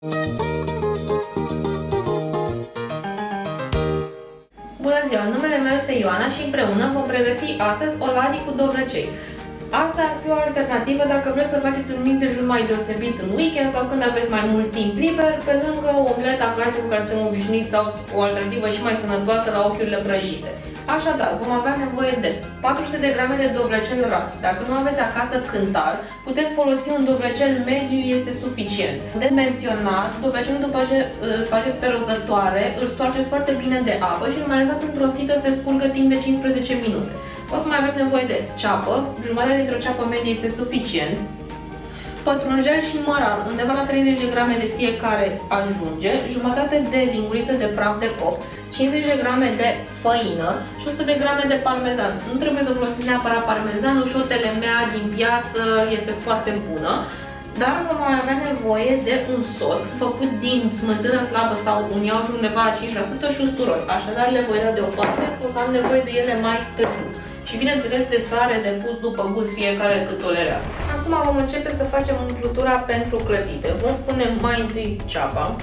Bună ziua, numele meu este Ioana și împreună vom pregăti astăzi oladii cu dovlecei. Asta ar fi o alternativă dacă vreți să faceți un mic dejun mai deosebit în weekend sau când aveți mai mult timp liber, pe lângă omleta clasică cu care suntem obișnuiți sau o alternativă și mai sănătoasă la ochiurile prăjite. Așadar, vom avea nevoie de 400 de grame de dovlecel ras. Dacă nu aveți acasă cântar, puteți folosi un dovlecel mediu, este suficient. De menționat, dovlecelul după ce îl faceți pe rozătoare, îl stoarceți foarte bine de apă și îl mai lăsați într-o sită să se scurgă timp de 15 minute. O să mai avem nevoie de ceapă, jumătate dintr-o ceapă medie este suficient, pătrunjel și mărar, undeva la 30 de grame de fiecare ajunge, jumătate de linguriță de praf de copt, 50 de grame de făină și 100 de grame de parmezan. Nu trebuie să folosiți neapărat parmezanul, și o telemea din piață este foarte bună, dar vom mai avea nevoie de un sos făcut din smântână slabă sau un iaurt undeva la 5% și usturoi. Așadar le voi da deoparte, o să am nevoie de ele mai târziu. Și bineînțeles de sare de pus după gust fiecare cât tolerează. Acum vom începe să facem umplutura pentru clătite. Vom pune mai întâi ceapa.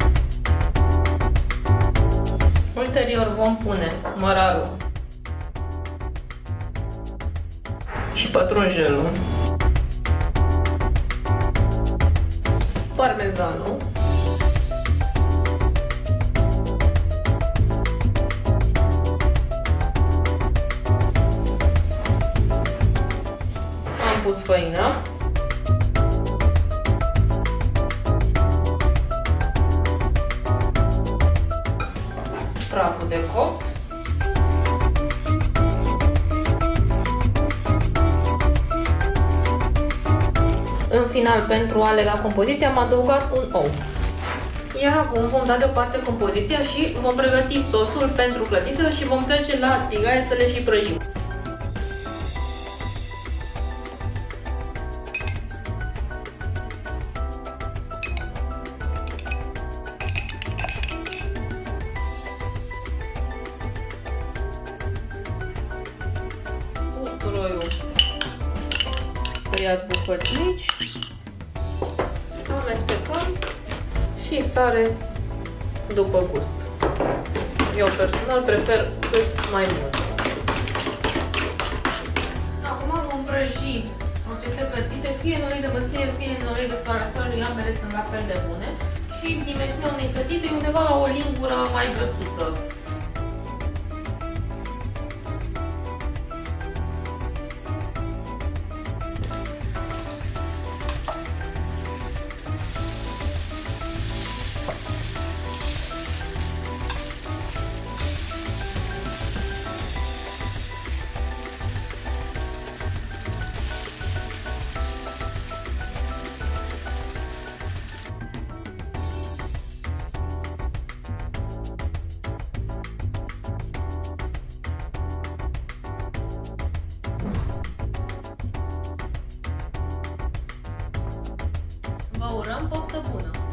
Ulterior vom pune mărarul și pătrunjelul, parmezanul, am pus făina, praful de copt, în final, pentru a lega compoziția, am adăugat un ou. Iar acum vom da deoparte compoziția și vom pregăti sosul pentru clătită și vom trece la tigaie să le și prăjim. Usturoiul tăiat bucăți mici, amestecăm și sare după gust. Eu personal prefer cât mai mult. Acum vom prăji aceste clătite, fie în ulei de măsline, fie în ulei de parasol, ambele sunt la fel de bune. Și dimensiunea unei clătite e undeva la o lingură mai grăsuță. Vă urăm poftă bună!